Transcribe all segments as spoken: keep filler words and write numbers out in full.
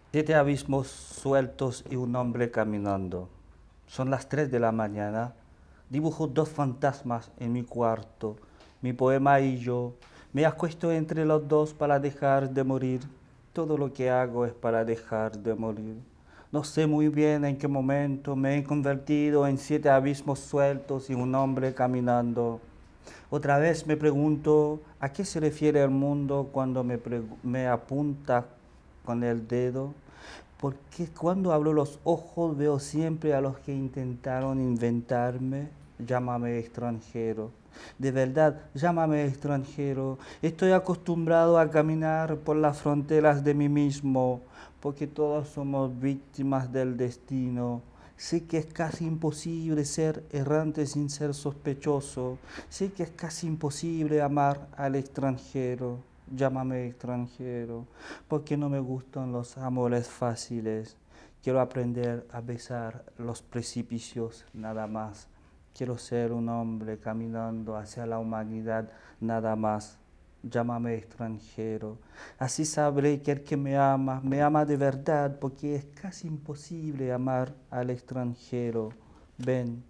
Siete abismos sueltos y un hombre caminando. Son las tres de la mañana. Dibujo dos fantasmas en mi cuarto. Mi poema y yo. Me acuesto entre los dos para dejar de morir. Todo lo que hago es para dejar de morir. No sé muy bien en qué momento me he convertido en siete abismos sueltos y un hombre caminando. Otra vez me pregunto a qué se refiere el mundo cuando me, me apunta con el dedo. Porque cuando abro los ojos veo siempre a los que intentaron inventarme. Llámame extranjero. De verdad, llámame extranjero. Estoy acostumbrado a caminar por las fronteras de mí mismo, porque todos somos víctimas del destino. Sé que es casi imposible ser errante sin ser sospechoso. Sé que es casi imposible amar al extranjero. Llámame extranjero, porque no me gustan los amores fáciles. Quiero aprender a besar los precipicios nada más. Quiero ser un hombre caminando hacia la humanidad nada más. Llámame extranjero. Así sabré que el que me ama, me ama de verdad, porque es casi imposible amar al extranjero. Ven,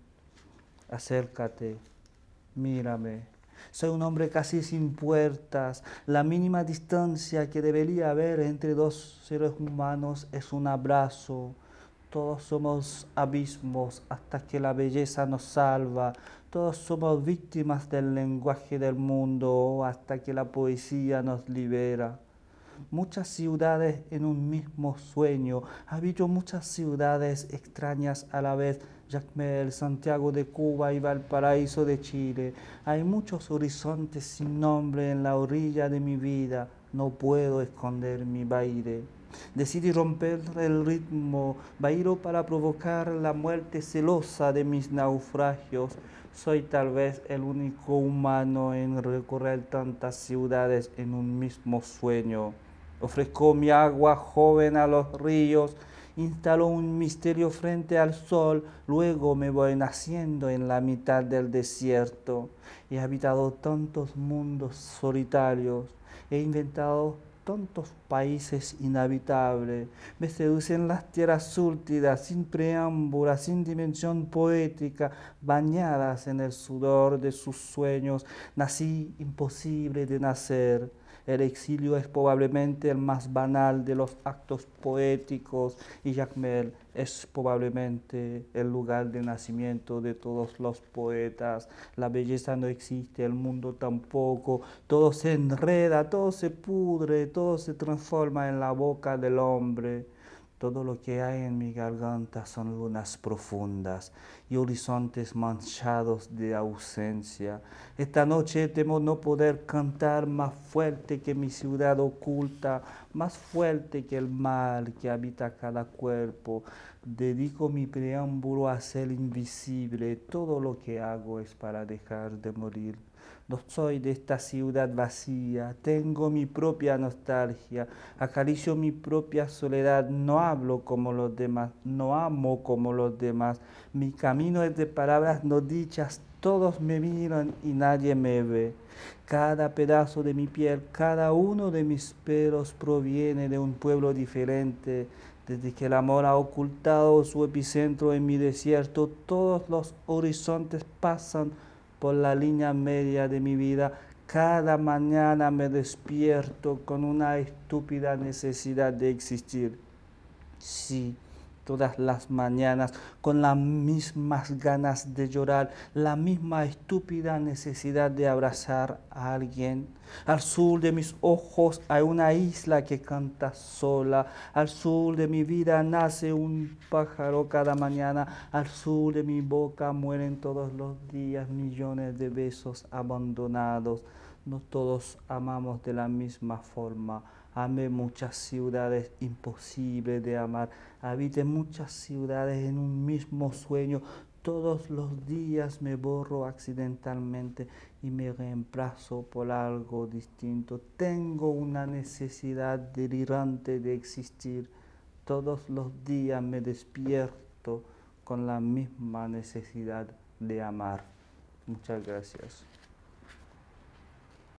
acércate, mírame. Soy un hombre casi sin puertas. La mínima distancia que debería haber entre dos seres humanos es un abrazo. Todos somos abismos hasta que la belleza nos salva. Todos somos víctimas del lenguaje del mundo hasta que la poesía nos libera. Muchas ciudades en un mismo sueño. Habito muchas ciudades extrañas a la vez. Jacmel, Santiago de Cuba y Valparaíso de Chile. Hay muchos horizontes sin nombre en la orilla de mi vida. No puedo esconder mi baile. Decidí romper el ritmo, bailo para provocar la muerte celosa de mis naufragios. Soy tal vez el único humano en recorrer tantas ciudades en un mismo sueño. Ofrezco mi agua joven a los ríos, instalo un misterio frente al sol, luego me voy naciendo en la mitad del desierto. He habitado tantos mundos solitarios, he inventado tantos países inhabitables. Me seducen las tierras súltidas, sin preámbula, sin dimensión poética, bañadas en el sudor de sus sueños. Nací imposible de nacer. El exilio es probablemente el más banal de los actos poéticos y Jacmel es probablemente el lugar de nacimiento de todos los poetas. La belleza no existe, el mundo tampoco. Todo se enreda, todo se pudre, todo se transforma en la boca del hombre. Todo lo que hay en mi garganta son lunas profundas y horizontes manchados de ausencia. Esta noche temo no poder cantar más fuerte que mi ciudad oculta, más fuerte que el mal que habita cada cuerpo. Dedico mi preámbulo a ser invisible. Todo lo que hago es para dejar de morir. No soy de esta ciudad vacía, tengo mi propia nostalgia, acaricio mi propia soledad, no hablo como los demás, no amo como los demás. Mi camino es de palabras no dichas, todos me miran y nadie me ve. Cada pedazo de mi piel, cada uno de mis pelos proviene de un pueblo diferente. Desde que el amor ha ocultado su epicentro en mi desierto, todos los horizontes pasan por la línea media de mi vida. Cada mañana me despierto con una estúpida necesidad de existir. Sí, todas las mañanas con las mismas ganas de llorar, la misma estúpida necesidad de abrazar a alguien. Al sur de mis ojos hay una isla que canta sola. Al sur de mi vida nace un pájaro cada mañana. Al sur de mi boca mueren todos los días millones de besos abandonados. No todos amamos de la misma forma. Amé muchas ciudades imposibles de amar. Habité muchas ciudades en un mismo sueño. Todos los días me borro accidentalmente y me reemplazo por algo distinto. Tengo una necesidad delirante de existir. Todos los días me despierto con la misma necesidad de amar. Muchas gracias.